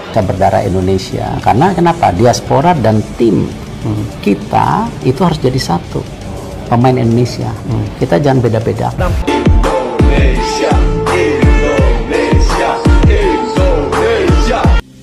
kita berdarah Indonesia. Karena kenapa? Diaspora dan tim kita itu harus jadi satu. Pemain Indonesia. Kita jangan beda-beda. Indonesia, Indonesia, Indonesia.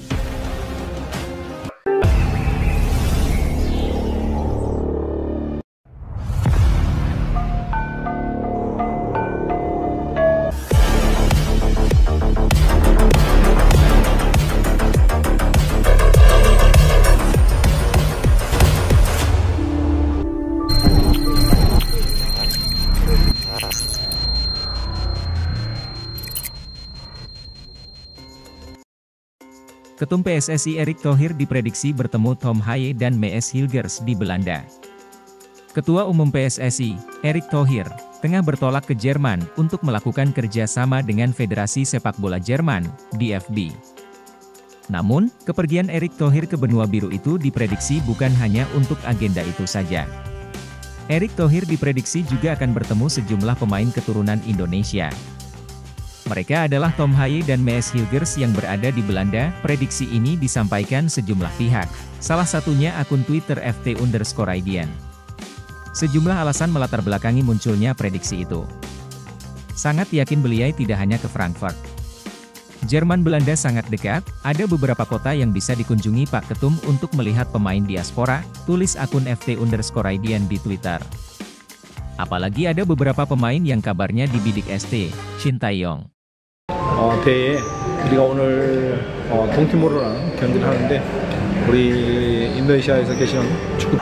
Ketum PSSI Erick Thohir diprediksi bertemu Tom Haye dan Mees Hilgers di Belanda. Ketua Umum PSSI, Erick Thohir, tengah bertolak ke Jerman untuk melakukan kerjasama dengan Federasi Sepak Bola Jerman, DFB. Namun, kepergian Erick Thohir ke benua biru itu diprediksi bukan hanya untuk agenda itu saja. Erick Thohir diprediksi juga akan bertemu sejumlah pemain keturunan Indonesia. Mereka adalah Tom Haye dan Mees Hilgers yang berada di Belanda. Prediksi ini disampaikan sejumlah pihak, salah satunya akun Twitter ft_Raidian. Sejumlah alasan melatar belakangi munculnya prediksi itu. Sangat yakin beliau tidak hanya ke Frankfurt. Jerman Belanda sangat dekat, ada beberapa kota yang bisa dikunjungi Pak Ketum untuk melihat pemain diaspora, tulis akun ft_Raidian di Twitter. Apalagi ada beberapa pemain yang kabarnya dibidik ST, Shin Tae-yong. 대회에 우리가 오늘 동티모르랑 경기를 하는데 우리 인도네시아에서 계시는 축구.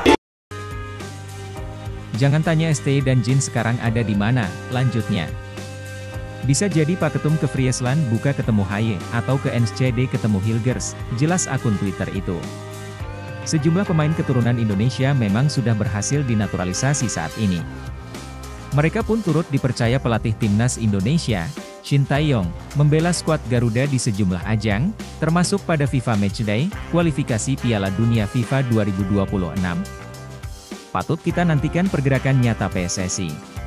Jangan tanya ST dan Jin sekarang ada di mana, lanjutnya. Bisa jadi Pak Ketum ke Friesland buka ketemu Haye, atau ke NSCD ketemu Hilgers, jelas akun Twitter itu. Sejumlah pemain keturunan Indonesia memang sudah berhasil dinaturalisasi saat ini. Mereka pun turut dipercaya pelatih timnas Indonesia, Shin Tae-yong, membela skuad Garuda di sejumlah ajang, termasuk pada FIFA Matchday, kualifikasi Piala Dunia FIFA 2026. Patut kita nantikan pergerakan nyata PSSI.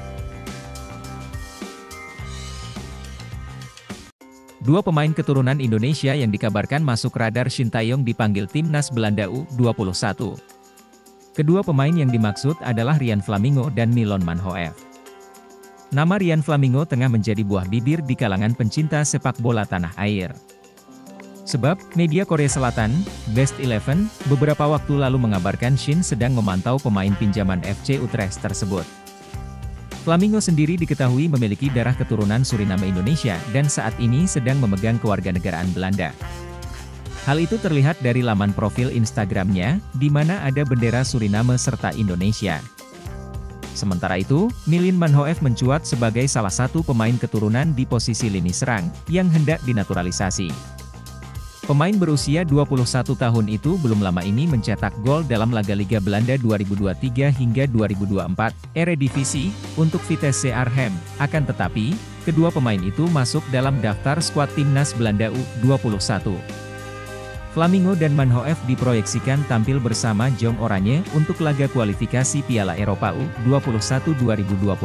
Dua pemain keturunan Indonesia yang dikabarkan masuk radar Shin Tae-yong dipanggil timnas Belanda U21. Kedua pemain yang dimaksud adalah Rian Flamingo dan Milon Manhoef. Nama Rian Flamingo tengah menjadi buah bibir di kalangan pencinta sepak bola tanah air. Sebab, media Korea Selatan, Best Eleven, beberapa waktu lalu mengabarkan Shin sedang memantau pemain pinjaman FC Utrecht tersebut. Flamingo sendiri diketahui memiliki darah keturunan Suriname Indonesia dan saat ini sedang memegang kewarganegaraan Belanda. Hal itu terlihat dari laman profil Instagramnya, di mana ada bendera Suriname serta Indonesia. Sementara itu, Milon Manhoef mencuat sebagai salah satu pemain keturunan di posisi lini serang, yang hendak dinaturalisasi. Pemain berusia 21 tahun itu belum lama ini mencetak gol dalam laga Liga Belanda 2023 hingga 2024, Eredivisie, untuk Vitesse Arnhem. Akan tetapi, kedua pemain itu masuk dalam daftar skuad timnas Belanda U21. Flamingo dan Manhoef diproyeksikan tampil bersama Jong Oranje untuk laga kualifikasi Piala Eropa U21 2025.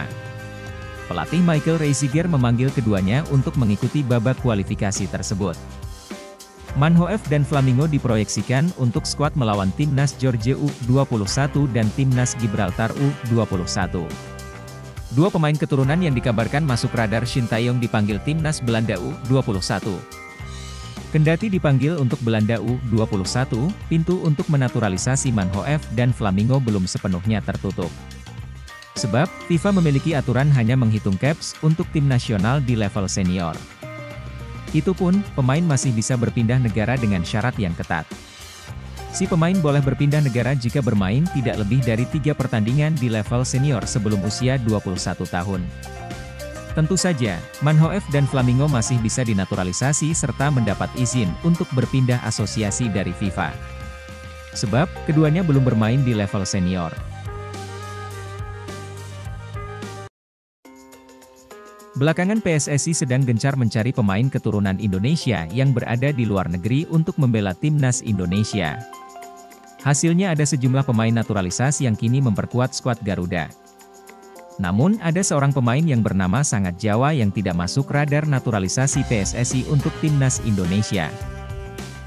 Pelatih Michael Reiziger memanggil keduanya untuk mengikuti babak kualifikasi tersebut. Manhoef dan Flamingo diproyeksikan untuk skuad melawan timnas Georgia U21 dan timnas Gibraltar U21. Dua pemain keturunan yang dikabarkan masuk radar Shin Tae-yong dipanggil timnas Belanda U21. Kendati dipanggil untuk Belanda U21, pintu untuk menaturalisasi Manhoef dan Flamingo belum sepenuhnya tertutup. Sebab, FIFA memiliki aturan hanya menghitung caps untuk tim nasional di level senior. Itu pun, pemain masih bisa berpindah negara dengan syarat yang ketat. Si pemain boleh berpindah negara jika bermain tidak lebih dari 3 pertandingan di level senior sebelum usia 21 tahun. Tentu saja, Manhoef dan Flamingo masih bisa dinaturalisasi serta mendapat izin untuk berpindah asosiasi dari FIFA. Sebab, keduanya belum bermain di level senior. Belakangan PSSI sedang gencar mencari pemain keturunan Indonesia yang berada di luar negeri untuk membela timnas Indonesia. Hasilnya ada sejumlah pemain naturalisasi yang kini memperkuat skuad Garuda. Namun, ada seorang pemain yang bernama Sangat Jawa yang tidak masuk radar naturalisasi PSSI untuk timnas Indonesia.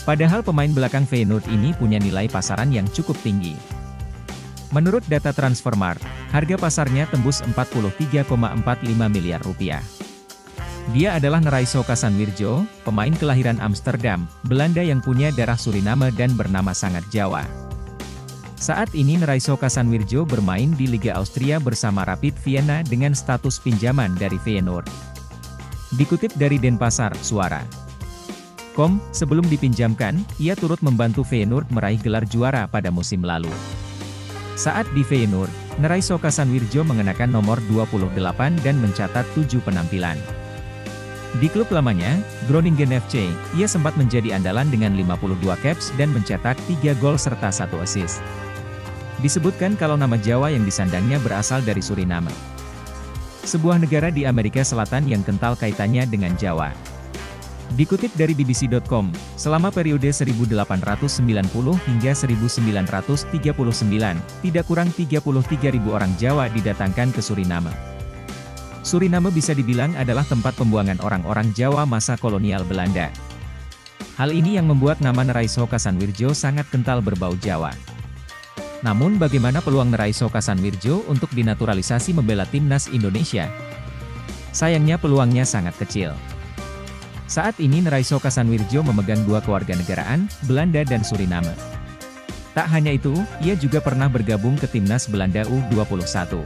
Padahal pemain belakang Feyenoord ini punya nilai pasaran yang cukup tinggi. Menurut data Transfermarkt, harga pasarnya tembus 43,45 miliar rupiah. Dia adalah Neraiso Casanwirjo, pemain kelahiran Amsterdam, Belanda yang punya darah Suriname dan bernama sangat Jawa. Saat ini Neraiso Casanwirjo bermain di Liga Austria bersama Rapid Vienna dengan status pinjaman dari Feyenoord. Dikutip dari Denpasar, Suara.com, sebelum dipinjamkan, ia turut membantu Feyenoord meraih gelar juara pada musim lalu. Saat di Feyenoord, Neraiso Casanwirjo mengenakan nomor 28 dan mencatat 7 penampilan. Di klub lamanya, Groningen FC, ia sempat menjadi andalan dengan 52 caps dan mencetak 3 gol serta 1 assist. Disebutkan kalau nama Jawa yang disandangnya berasal dari Suriname, sebuah negara di Amerika Selatan yang kental kaitannya dengan Jawa. Dikutip dari BBC.com, selama periode 1890 hingga 1939, tidak kurang 33.000 orang Jawa didatangkan ke Suriname. Suriname bisa dibilang adalah tempat pembuangan orang-orang Jawa masa kolonial Belanda. Hal ini yang membuat nama Neraiso Casanwirjo sangat kental berbau Jawa. Namun bagaimana peluang Neraiso Casanwirjo untuk dinaturalisasi membela timnas Indonesia? Sayangnya peluangnya sangat kecil. Saat ini Neraiso Casanwirjo memegang 2 kewarganegaraan, Belanda dan Suriname. Tak hanya itu, ia juga pernah bergabung ke timnas Belanda U21.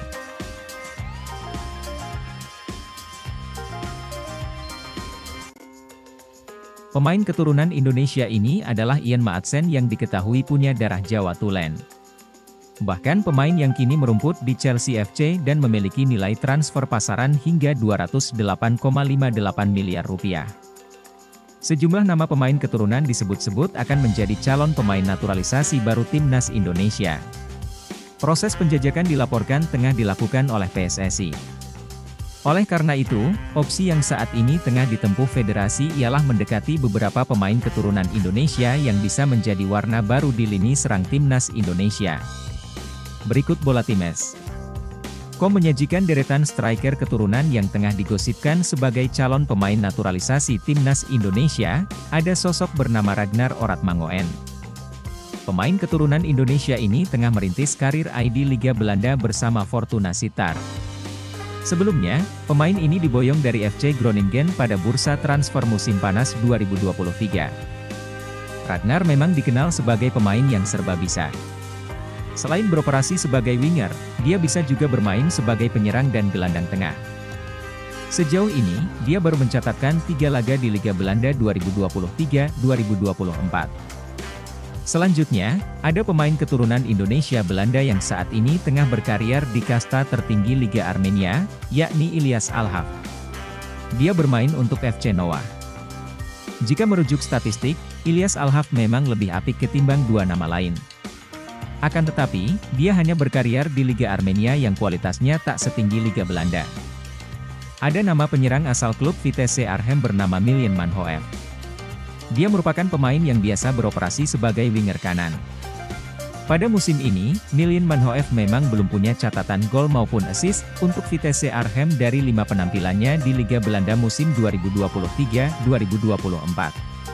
Pemain keturunan Indonesia ini adalah Ian Maatsen yang diketahui punya darah Jawa Tulen. Bahkan pemain yang kini merumput di Chelsea FC dan memiliki nilai transfer pasaran hingga 208,58 miliar rupiah. Sejumlah nama pemain keturunan disebut-sebut akan menjadi calon pemain naturalisasi baru timnas Indonesia. Proses penjajakan dilaporkan tengah dilakukan oleh PSSI. Oleh karena itu, opsi yang saat ini tengah ditempuh federasi ialah mendekati beberapa pemain keturunan Indonesia yang bisa menjadi warna baru di lini serang timnas Indonesia. Berikut Bola Times.com menyajikan deretan striker keturunan yang tengah digosipkan sebagai calon pemain naturalisasi timnas Indonesia, ada sosok bernama Ragnar Oratmangoen. Pemain keturunan Indonesia ini tengah merintis karir di Liga Belanda bersama Fortuna Sittard. Sebelumnya, pemain ini diboyong dari FC Groningen pada bursa transfer musim panas 2023. Ragnar memang dikenal sebagai pemain yang serba bisa. Selain beroperasi sebagai winger, dia bisa juga bermain sebagai penyerang dan gelandang tengah. Sejauh ini, dia baru mencatatkan 3 laga di Liga Belanda 2023-2024. Selanjutnya, ada pemain keturunan Indonesia Belanda yang saat ini tengah berkarier di kasta tertinggi Liga Armenia, yakni Ilyas Alhaf. Dia bermain untuk FC Noah. Jika merujuk statistik, Ilyas Alhaf memang lebih apik ketimbang 2 nama lain. Akan tetapi, dia hanya berkarier di Liga Armenia yang kualitasnya tak setinggi Liga Belanda. Ada nama penyerang asal klub Vitesse Arnhem bernama Miljan Manhoef. Dia merupakan pemain yang biasa beroperasi sebagai winger kanan. Pada musim ini, Miljan Manhoef memang belum punya catatan gol maupun assist untuk Vitesse Arnhem dari 5 penampilannya di Liga Belanda musim 2023-2024.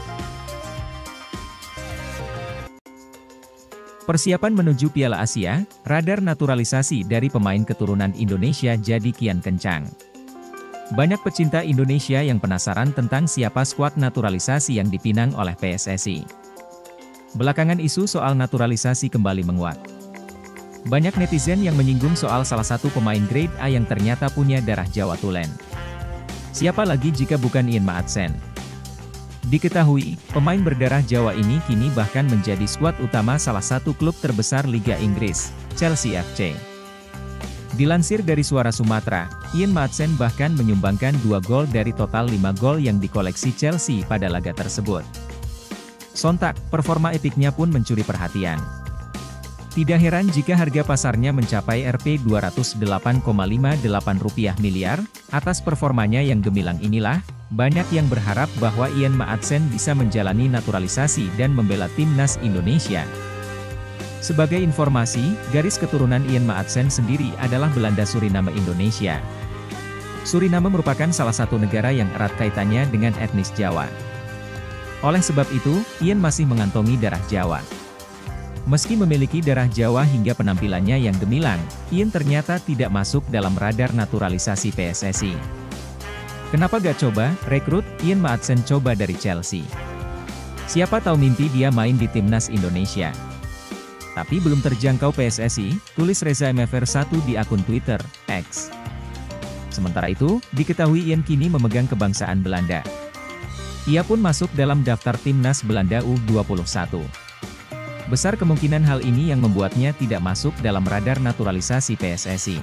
Persiapan menuju Piala Asia, radar naturalisasi dari pemain keturunan Indonesia jadi kian kencang. Banyak pecinta Indonesia yang penasaran tentang siapa skuad naturalisasi yang dipinang oleh PSSI. Belakangan isu soal naturalisasi kembali menguat. Banyak netizen yang menyinggung soal salah satu pemain grade A yang ternyata punya darah Jawa Tulen. Siapa lagi jika bukan Ian Maatsen? Diketahui, pemain berdarah Jawa ini kini bahkan menjadi skuad utama salah satu klub terbesar Liga Inggris, Chelsea FC. Dilansir dari Suara Sumatera, Ian Maatsen bahkan menyumbangkan 2 gol dari total 5 gol yang dikoleksi Chelsea pada laga tersebut. Sontak, performa epiknya pun mencuri perhatian. Tidak heran jika harga pasarnya mencapai Rp208,58 miliar, atas performanya yang gemilang inilah, banyak yang berharap bahwa Ian Maatsen bisa menjalani naturalisasi dan membela timnas Indonesia. Sebagai informasi, garis keturunan Ian Maatsen sendiri adalah Belanda Suriname Indonesia. Suriname merupakan salah satu negara yang erat kaitannya dengan etnis Jawa. Oleh sebab itu, Ian masih mengantongi darah Jawa. Meski memiliki darah Jawa hingga penampilannya yang gemilang, Ian ternyata tidak masuk dalam radar naturalisasi PSSI. Kenapa gak coba rekrut Ian Maatsen coba dari Chelsea? Siapa tahu mimpi dia main di timnas Indonesia. Tapi belum terjangkau PSSI, tulis Reza MFR1 di akun Twitter, X. Sementara itu, diketahui Ian kini memegang kebangsaan Belanda. Ia pun masuk dalam daftar timnas Belanda U21. Besar kemungkinan hal ini yang membuatnya tidak masuk dalam radar naturalisasi PSSI.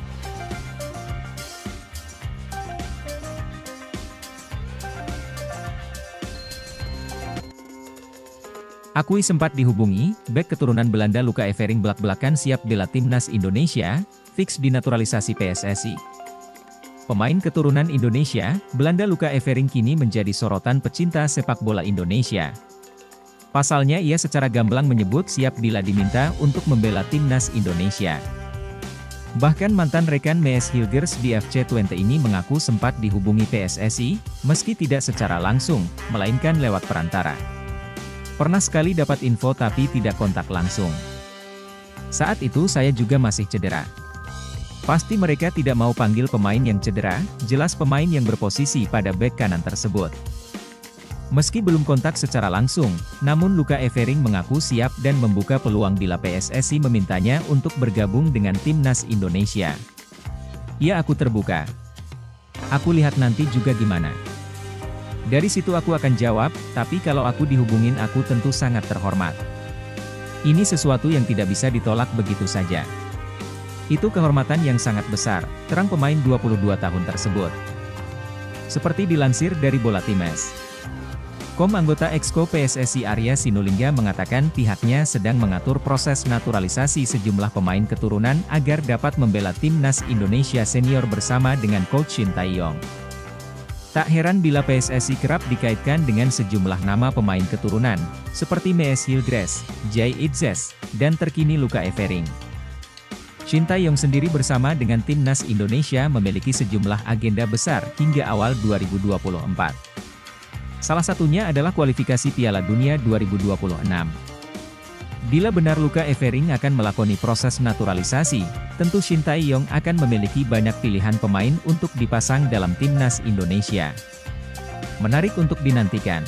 Akui sempat dihubungi, bek keturunan Belanda Luca Evering belak-belakan siap bela timnas Indonesia, fix dinaturalisasi PSSI. Pemain keturunan Indonesia, Belanda Luca Evering kini menjadi sorotan pecinta sepak bola Indonesia. Pasalnya ia secara gamblang menyebut siap bila diminta untuk membela timnas Indonesia. Bahkan mantan rekan Mees Hilgers di FC Twente ini mengaku sempat dihubungi PSSI, meski tidak secara langsung, melainkan lewat perantara. Pernah sekali dapat info tapi tidak kontak langsung. Saat itu saya juga masih cedera. Pasti mereka tidak mau panggil pemain yang cedera, jelas pemain yang berposisi pada bek kanan tersebut. Meski belum kontak secara langsung, namun Luca Evering mengaku siap dan membuka peluang bila PSSI memintanya untuk bergabung dengan timnas Indonesia. Ya, aku terbuka. Aku lihat nanti juga gimana. Dari situ aku akan jawab, tapi kalau aku dihubungin aku tentu sangat terhormat. Ini sesuatu yang tidak bisa ditolak begitu saja. Itu kehormatan yang sangat besar, terang pemain 22 tahun tersebut. Seperti dilansir dari Bolatimes. Anggota Exco PSSI Arya Sinulinga mengatakan pihaknya sedang mengatur proses naturalisasi sejumlah pemain keturunan agar dapat membela timnas Indonesia senior bersama dengan Coach Shin Tae-yong. Tak heran bila PSSI kerap dikaitkan dengan sejumlah nama pemain keturunan, seperti Mees Hilgers, Jay Itzes, dan terkini Luca Evering. Shin Tae-yong sendiri bersama dengan timnas Indonesia memiliki sejumlah agenda besar hingga awal 2024. Salah satunya adalah kualifikasi Piala Dunia 2026. Bila benar Luca Evering akan melakoni proses naturalisasi, tentu Shin Tae-yong akan memiliki banyak pilihan pemain untuk dipasang dalam timnas Indonesia. Menarik untuk dinantikan.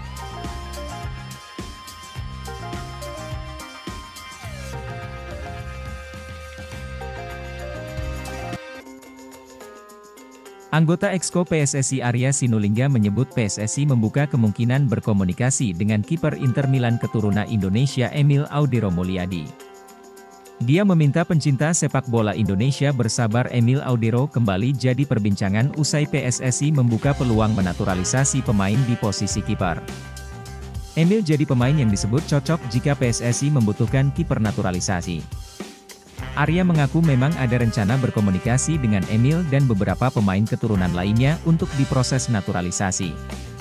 Anggota Exco PSSI Arya Sinulinga menyebut PSSI membuka kemungkinan berkomunikasi dengan kiper Inter Milan keturunan Indonesia Emil Audero Mulyadi. Dia meminta pencinta sepak bola Indonesia bersabar. Emil Audero kembali jadi perbincangan usai PSSI membuka peluang menaturalisasi pemain di posisi kiper. Emil jadi pemain yang disebut cocok jika PSSI membutuhkan kiper naturalisasi. Arya mengaku memang ada rencana berkomunikasi dengan Emil dan beberapa pemain keturunan lainnya untuk diproses naturalisasi.